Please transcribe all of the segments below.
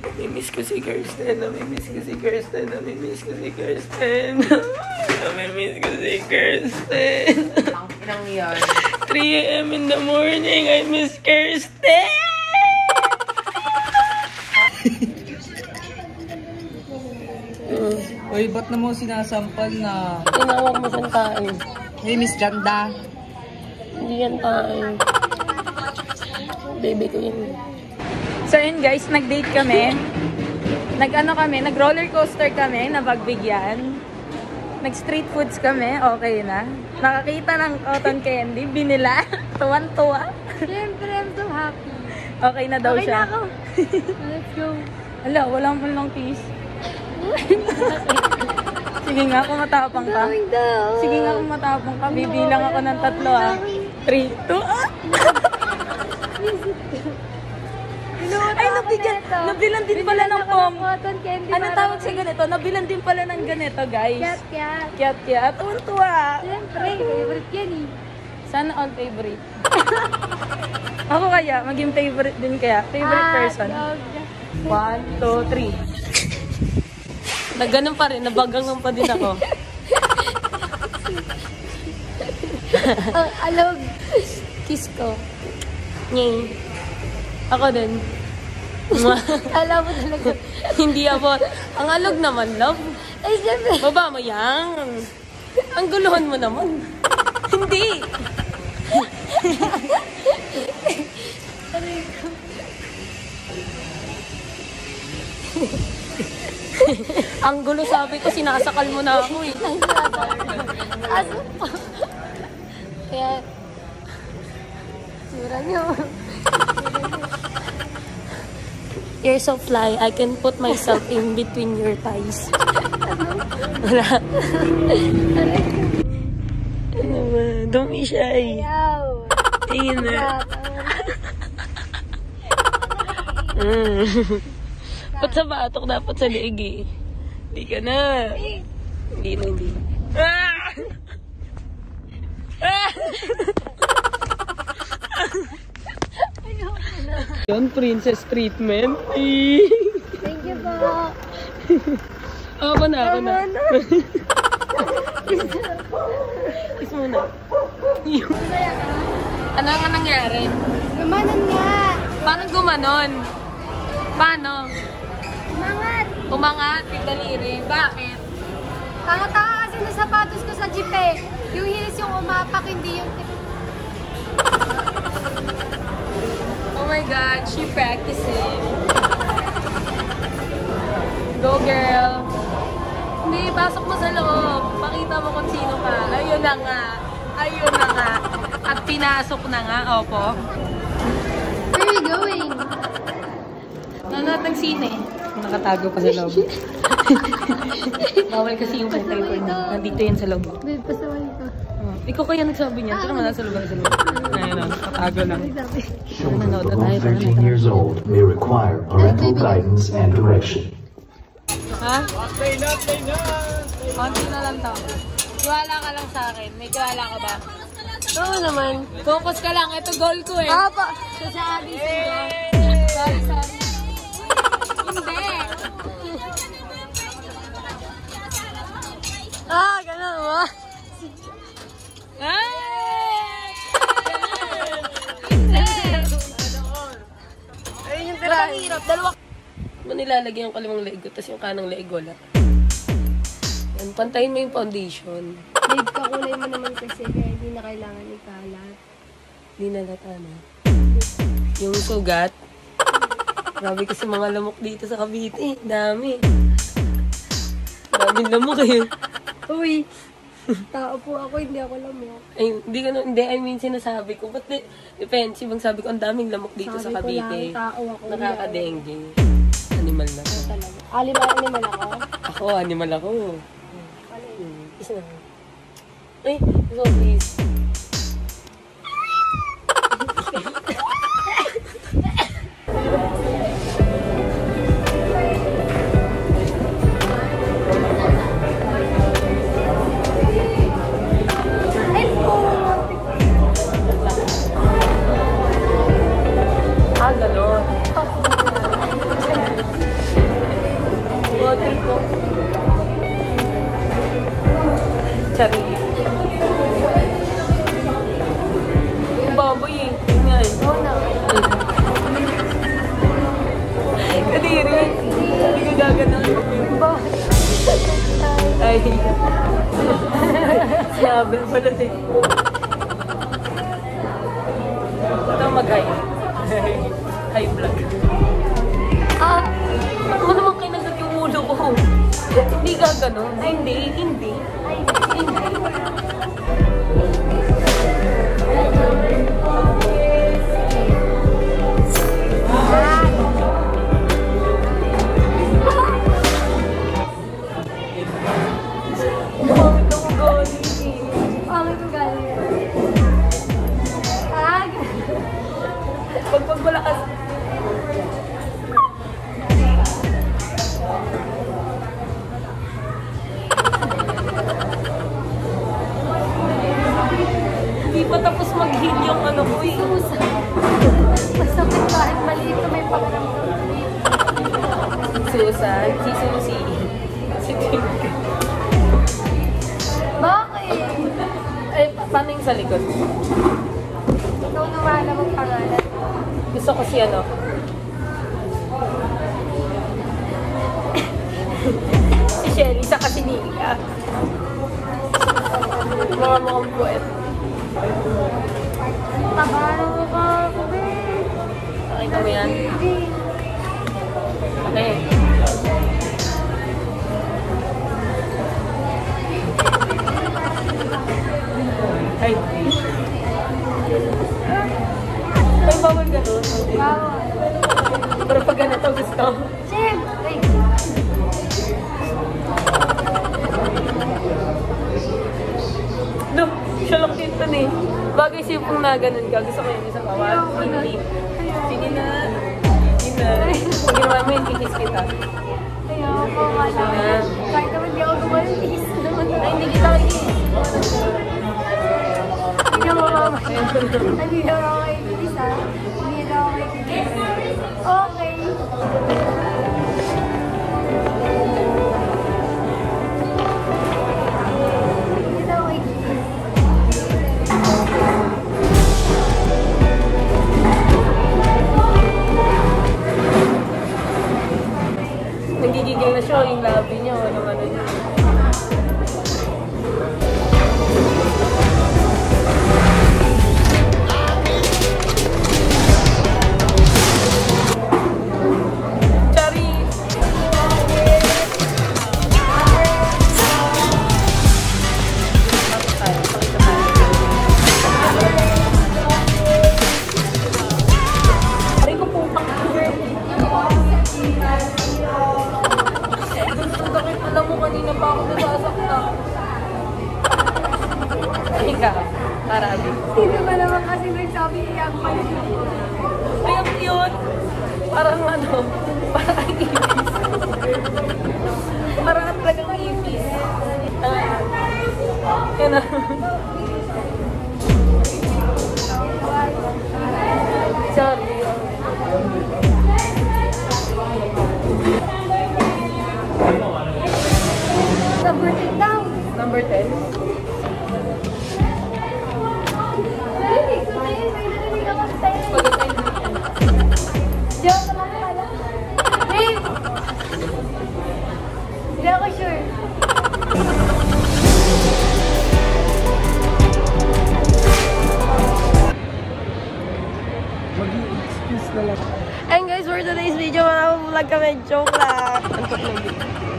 Namimiss ko si Kirsten. Namimiss ko si Kirsten. Namimiss ko si Kirsten. Namimiss ko si Kirsten. Ang inang yan. 3 AM in the morning. I miss Kirsten. Uy, ba't na mo sinasampal na? Tinawag mo siyang tayo. Hey, Miss Janda. Hindi yan tayo. Baby ko yun. So yun guys, nag-date kami. Nag-roller coaster kami, napagbigyan. Nag-street foods kami, okay na. Nakakita ng cotton candy, binila. Tuwan-tuwa. Siyempre, I'm so happy. Okay na daw Okay siya. na ako. Let's go. Hala, walang lang kiss. Sige nga, kung matapang ka. Going down. Sige nga, kung matapang ka. Bibilang ako ng 3 ah. 3, 2, ah! Ay, nabilan din pala ng pom. Cotton candy. Ano tawag sa ganito? Nabilan din pala ng ganito, guys. Cat. Kiat. Tuwan-tuwa. Siyempre, favorite yan eh. Sana all favorite. Ako kaya, maging favorite din kaya. Favorite person. 1, 2, 3. Nagganon pa rin, nabagangan pa din ako. Alog. Kiss ko. Nying. Ako din. Alam mo talaga. Hindi abot. Ang alog naman, love. Ay, siyempre. Baba mo yan. Ang guluhan mo naman. Hindi. Ang gulo, sabi ko, sinasakal mo na ako eh. Aso pa. Kaya, sura niyo. You're so fly, I can put myself in between your thighs. Wala. Ano ba? Don't be shy. Yaw. Tingin na. Ba't sa batok dapat sa leeg eh? Hindi ka na. Hindi na. Ah! Ah! Yun, princess treatment. Thank you po. Ako na. Kiss muna. Ano nga nangyari? Gumanon nga. Paano gumanon? Paano? Umangat. Umangat, tigdaliri. Bakit? Tanga-tanga kasi na sapatos ko sa jeep eh. Yung heels yung umapak, hindi yung Oh my God, she practicing. Go girl. Hindi, pasok mo sa loob. Pakita mo kung sino ka. Ayun na nga. At pinasok na nga, opo. Where are you going? Nanonood ng sine. Nakatago pa sa loob. Bawal kasi yung wallpaper na. Nandito yan sa loob. Babe, pasaway ko. Ikaw kaya nagsabi niya. Ito naman nasa loob. Ayun na, nakatago lang. Children below 13 years old may require parental guidance and direction. Ha? Konti na lang to. Tiwala ka lang sa akin. May tiwala ka ba? Oo naman. Focus ka lang. Ito goal ko eh. Opo. Sorry. Hindi. Ganun mo. Ayun yung tira. Ang hirap. Dalawa. Nilalagyan ko limang leeg ko, tapos yung kanang leeg wala. Yan, pantayin mo yung foundation. Babe, kakulay mo naman kasi kaya hindi na kailangan ikalat. Hindi nalata na. Yung sugat. Grabe kasi mga lamok dito sa Cavite. Dami. Daming lamok eh. Uy, tao po ako, hindi ako lamok. Ay, hindi, I mean, sinasabi ko. Ba't defensive ang sabi ko, ang daming lamok dito sa Cavite. Sabi ko lang, tao ako. Nakaka-dengue. Animal na ko. Talaga. Animal ako? Ako, animal ako. Isa na. Ay, so please. Kadiri. Hindi ko gagano'n. Ay. Sabi pala din. Ito mag-high. High blood. Ano naman kinagat yung ulo ko? Hindi gagano'n. Ay, hindi. Pagpagmalakas. Hindi pa tapos mag-heal yung ano ko eh. Masakit kahit maliit na may pagkaramdam. Susan, si Susie. Si Tim. Bakit? Ay, paano yung sa likod? Ikaw na wala mong pangalan. Gusto ko si ano. Si Shelly, saka si Nika. Mga mukhang puwet. Tabaran mo ka, kubi. Nakita mo yan? Okay. Ay. Ay, bawal ganun. Bawal. Pero pag ganito gusto. Siyempre. No, siya lang dito eh. Bagay siya pong na ganun ka. Gusto ko yun sa bawal. Hindi. Sige na. Sige na. Sige naman mo yung kikis kita. Ayoko, wala. Kahit naman di ako gumalis. Ay, hindi kita kikis. Hindi mo mama. Hindi na ako kaikinis ha. Hindi na ako kaikinis. Okay. Hindi na ako kaikinis. Nagigigil na siya yung labi niya. Anong ano niya. Alam mo, kanina pa ako nasasaktan. Ikaw, Karabi. Sino ba naman kasi nagsabi iyak pa yun? Ay, ang cute. Parang ano, parang ipis. Parang talagang ipis. Yan na. Sorry. Number 10 daw. Number 10. Narinig ko na yun. May narinig ako sa tayo. Joke lang pala. Babe! Hindi ako sure. Mag-i-excuse na lang. And guys, for today's video, vlog kami. Joke lang. Antok lang din.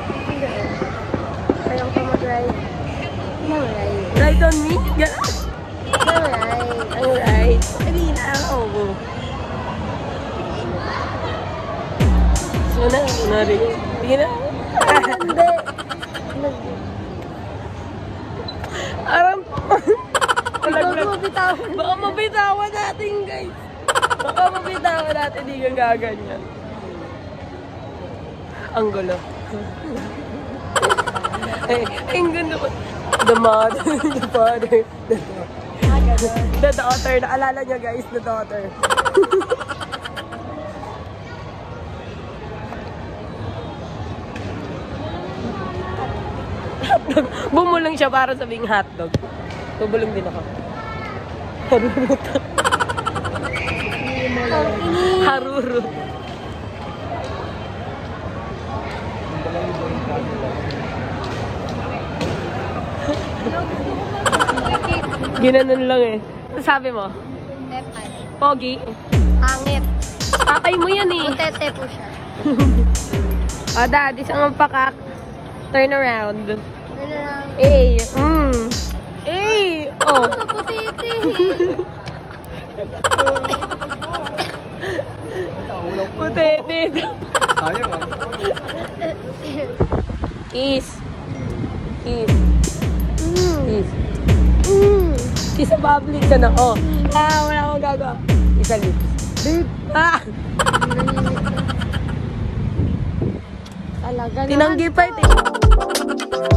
Ayaw ko mag-ride. Mag-ride. Ride on me? Gano'n? Mag-ride. Alright. Hindi na ako. So na rin. Hindi na. Hindi. Parang... Ikaw mabitawan. Baka mabitawan natin, guys. Baka mabitawan natin. Hindi ka gaganyan. Ang gulo. Ay, ang ganda ko. The mother, the father, the daughter. Naalala niya, guys, the daughter. Hotdog. Bumulong siya para sabing hotdog. Bubulong din ako. Haruruta. Haruru. Ginanon lang eh. Sabi mo? Tepan. Pogi. Hangit. Tatay mo yan eh. Utete po siya. O, dad, isang pakak. Turn around. Ano lang. A. A. Oh. Putete. Putete. Kiss. Kiss. Kiss. Kiss sa public ka na. Oh. Wala akong gagawa. Isa lips. Talaga naman. Tinanggi pa ito.